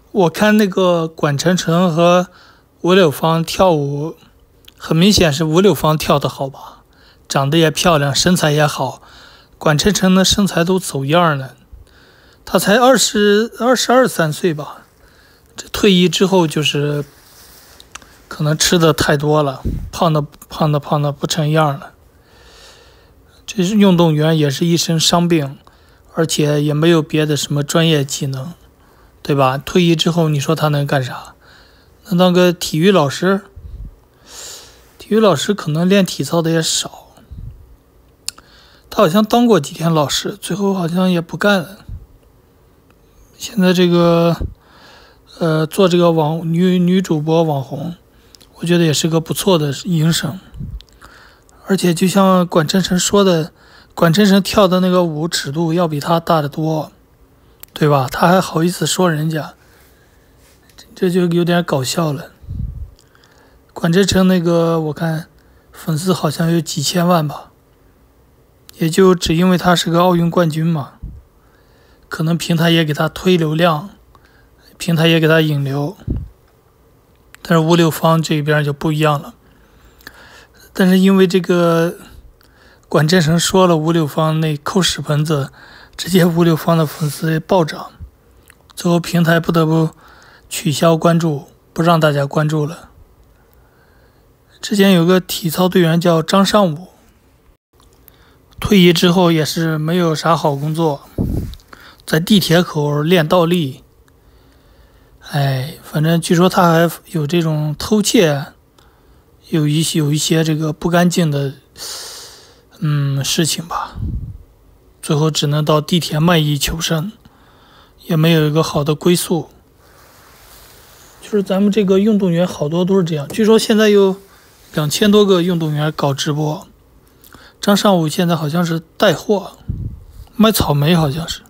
我看那个管晨晨和吴柳芳跳舞，很明显是吴柳芳跳得好吧，长得也漂亮，身材也好。管晨晨的身材都走样了，他才22、23岁吧，这退役之后就是可能吃的太多了，胖的不成样了。这是运动员也是一身伤病，而且也没有别的什么专业技能，对吧？退役之后你说他能干啥？能当个体育老师？体育老师可能练体操的也少。他好像当过几天老师，最后好像也不干了。现在这个做这个女主播网红，我觉得也是个不错的营生。而且就像管晨晨说的，管晨晨跳的那个舞尺度要比他大得多，对吧？他还好意思说人家，这就有点搞笑了。管晨晨那个我看粉丝好像有几千万吧，也就只因为他是个奥运冠军嘛，可能平台也给他推流量，平台也给他引流。但是吴柳芳这边就不一样了，但是因为这个管振声说了吴柳芳那扣屎盆子，直接吴柳芳的粉丝暴涨，最后平台不得不取消关注，不让大家关注了。之前有个体操队员叫张尚武，退役之后也是没有啥好工作，在地铁口练倒立。反正据说他还有这种偷窃，有一些这个不干净的事情吧，最后只能到地铁卖艺求生，也没有一个好的归宿。就是咱们这个运动员好多都是这样，据说现在有2000多个运动员搞直播，张尚武现在好像是带货卖草莓，好像是。